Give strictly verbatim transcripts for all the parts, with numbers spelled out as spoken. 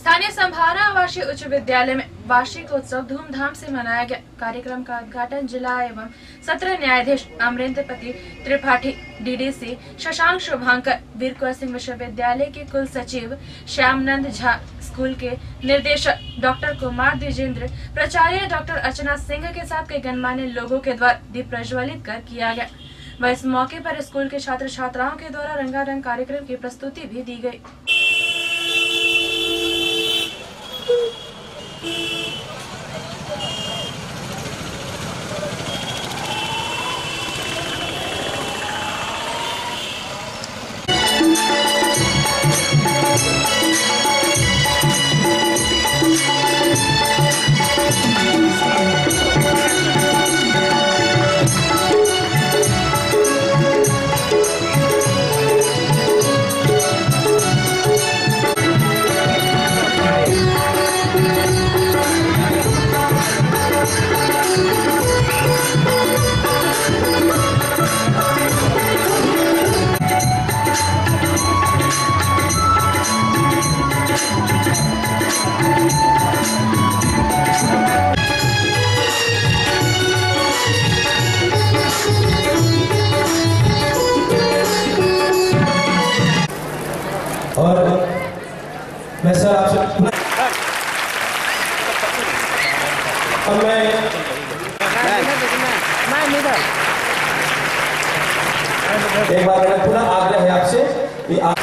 स्थानीय संभावना आवासीय उच्च विद्यालय में वार्षिक उत्सव धूमधाम से मनाया गया। कार्यक्रम का उद्घाटन जिला एवं सत्र न्यायाधीश अमरेंद्रपति त्रिपाठी, डीडीसी शशांक शुभांकर, वीर कुंवर सिंह विश्वविद्यालय के कुल सचिव श्यामनंद झा, स्कूल के निर्देशक डॉक्टर कुमार द्विजेंद्र, प्राचार्य डॉक्टर अर्चना सिंह के साथ कई गणमान्य लोगों के द्वारा दीप प्रज्वलित कर किया गया। वह इस मौके पर स्कूल के छात्र छात्राओं के द्वारा रंगारंग कार्यक्रम की प्रस्तुति भी दी गई। और मैं सर आपसे अब मैं एक बार मेरा पुनः आग्रह है आपसे कि आप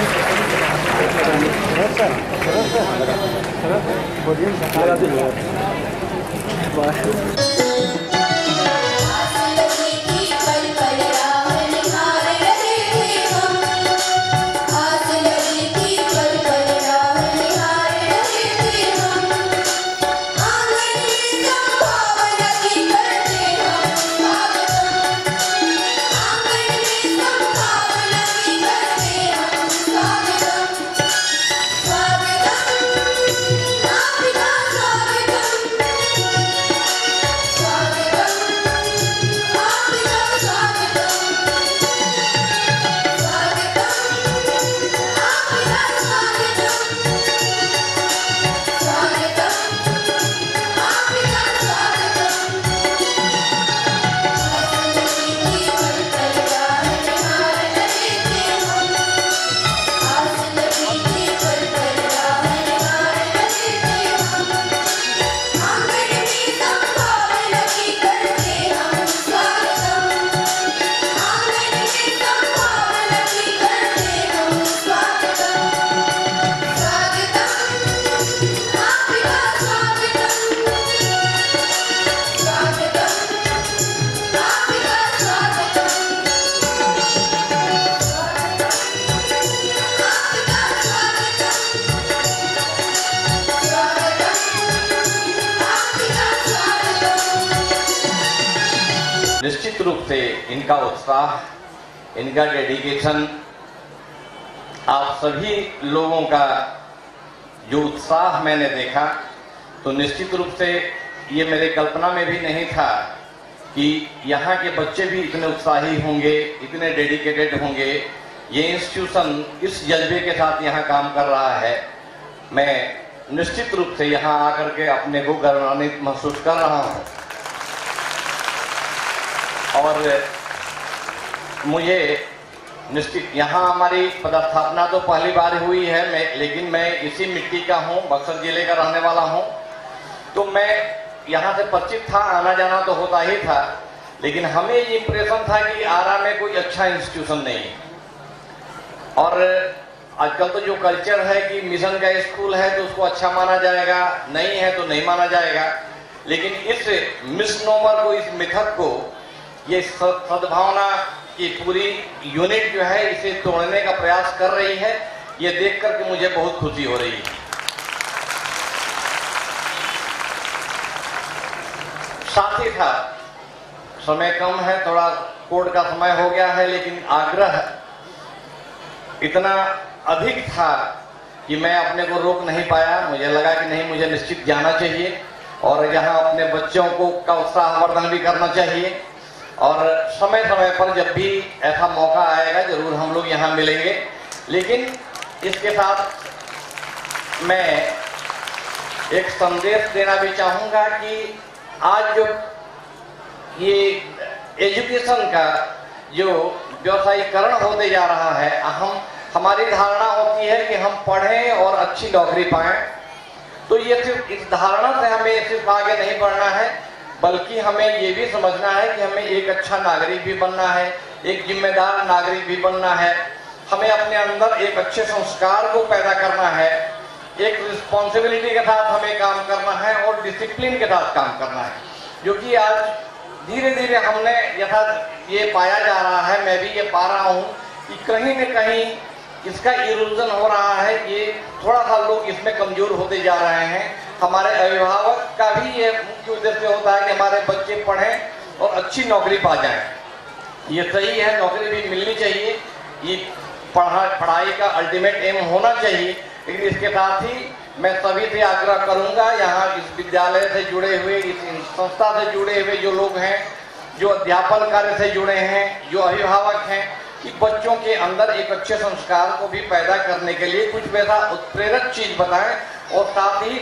निश्चित रूप से इनका उत्साह, इनका डेडिकेशन, आप सभी लोगों का जो उत्साह मैंने देखा, तो निश्चित रूप से ये मेरे कल्पना में भी नहीं था कि यहाँ के बच्चे भी इतने उत्साही होंगे, इतने डेडिकेटेड होंगे। ये इंस्टीट्यूशन इस जज्बे के साथ यहाँ काम कर रहा है। मैं निश्चित रूप से यहाँ आकर के अपने को गौरवान्वित महसूस कर रहा हूँ और मुझे निश्चित यहाँ हमारी पदस्थापना तो पहली बार हुई है, मैं लेकिन मैं इसी मिट्टी का हूँ, बक्सर जिले का रहने वाला हूँ, तो मैं यहाँ से परिचित था, आना जाना तो होता ही था, लेकिन हमें ये इम्प्रेशन था कि आरा में कोई अच्छा इंस्टीट्यूशन नहीं है। और आजकल तो जो कल्चर है कि मिशन का स्कूल है तो उसको अच्छा माना जाएगा, नहीं है तो नहीं माना जाएगा, लेकिन इस मिसनोमर को, इस मिथक को, ये सद्भावना की पूरी यूनिट जो है इसे तोड़ने का प्रयास कर रही है। ये देख करके मुझे बहुत खुशी हो रही है। साथ ही साथ समय कम है, थोड़ा कोर्ट का समय हो गया है, लेकिन आग्रह इतना अधिक था कि मैं अपने को रोक नहीं पाया। मुझे लगा कि नहीं, मुझे निश्चित जाना चाहिए और यहाँ अपने बच्चों को का उत्साहवर्धन भी करना चाहिए। और समय समय पर जब भी ऐसा मौका आएगा जरूर हम लोग यहाँ मिलेंगे। लेकिन इसके साथ मैं एक संदेश देना भी चाहूँगा कि आज जो ये एजुकेशन का जो व्यवसायीकरण होते जा रहा है, हम हमारी धारणा होती है कि हम पढ़ें और अच्छी नौकरी पाएं। तो ये सिर्फ इस धारणा से हमें सिर्फ आगे नहीं बढ़ना है, बल्कि हमें ये भी समझना है कि हमें एक अच्छा नागरिक भी बनना है, एक जिम्मेदार नागरिक भी बनना है। हमें अपने अंदर एक अच्छे संस्कार को पैदा करना है, एक रिस्पॉन्सिबिलिटी के साथ हमें काम करना है और डिसिप्लिन के साथ काम करना है, जो कि आज धीरे धीरे हमने यथा ये पाया जा रहा है, मैं भी ये पा रहा हूँ कि कहीं न कहीं इसका इरोजन हो रहा है। ये थोड़ा सा लोग इसमें कमजोर होते जा रहे हैं। हमारे अभिभावक का भी ये मुख्य उद्देश्य होता है कि हमारे बच्चे पढ़ें और अच्छी नौकरी पा जाएं। ये सही है, नौकरी भी मिलनी चाहिए, ये पढ़ा पढ़ाई का अल्टीमेट एम होना चाहिए। लेकिन इसके साथ ही मैं सभी से आग्रह करूंगा, यहाँ इस विद्यालय से जुड़े हुए, इस संस्था से जुड़े हुए जो लोग हैं, जो अध्यापन कार्य से जुड़े हैं, जो अभिभावक हैं, कि बच्चों के अंदर एक अच्छे संस्कार को भी पैदा करने के लिए कुछ वैसा उत्प्रेरक चीज बताएं और साथ ही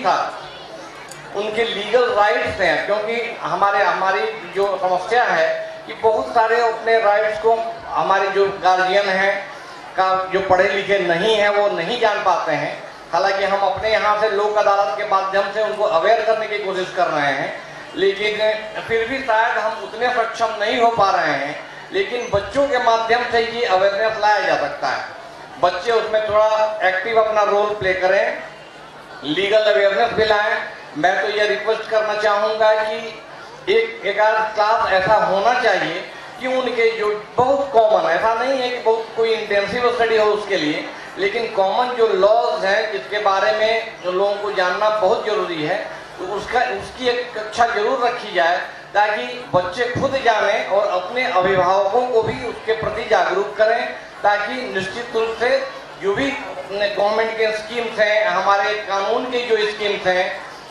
साथ उनके लीगल राइट्स हैं। क्योंकि हमारे हमारी जो समस्या है कि बहुत सारे अपने राइट्स को हमारे जो गार्जियन हैं का जो पढ़े लिखे नहीं हैं वो नहीं जान पाते हैं। हालांकि हम अपने यहाँ से लोक अदालत के माध्यम से उनको अवेयर करने की कोशिश कर रहे हैं, लेकिन फिर भी शायद हम उतने सक्षम नहीं हो पा रहे हैं। लेकिन बच्चों के माध्यम से ये अवेयरनेस लाया जा सकता है। बच्चे उसमें थोड़ा एक्टिव अपना रोल प्ले करें, लीगल अवेयरनेस भी लाएं। मैं तो ये रिक्वेस्ट करना चाहूँगा कि एक एक आध क्लास ऐसा होना चाहिए कि उनके जो बहुत कॉमन, ऐसा नहीं है कि बहुत कोई इंटेंसिव स्टडी हो उसके लिए, लेकिन कॉमन जो लॉज हैं जिसके बारे में जो लोगों को जानना बहुत जरूरी है, तो उसका उसकी एक कक्षा जरूर रखी जाए ताकि बच्चे खुद जानें और अपने अभिभावकों को भी उसके प्रति जागरूक करें, ताकि निश्चित रूप से जो भी गवर्नमेंट के स्कीम्स हैं, हमारे कानून की जो स्कीम्स हैं,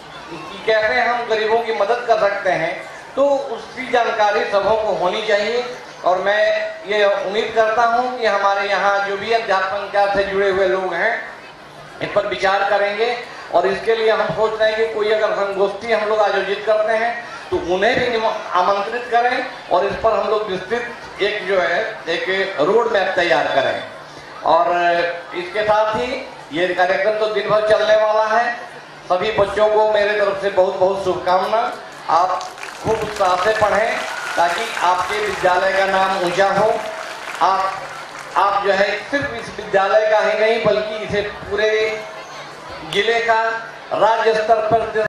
कैसे हम गरीबों की मदद कर सकते हैं, तो उसकी जानकारी सबों को होनी चाहिए। और मैं ये उम्मीद करता हूँ कि हमारे यहाँ जो भी अध्यापन कार्य से जुड़े हुए लोग हैं इस पर विचार करेंगे। और इसके लिए हम सोच रहे हैं कि कोई अगर संगोष्ठी हम लोग आयोजित करते हैं तो उन्हें भी आमंत्रित करें और इस पर हम लोग विस्तृत एक जो है एक रोड मैप तैयार करें। और इसके साथ ही ये कार्यक्रम तो दिन भर चलने वाला है। सभी बच्चों को मेरे तरफ से बहुत बहुत शुभकामना। आप खूब उत्साह से पढ़ें ताकि आपके विद्यालय का नाम ऊंचा हो। आप आप जो है सिर्फ इस विद्यालय का ही नहीं बल्कि इसे पूरे जिले का राज्य स्तर पर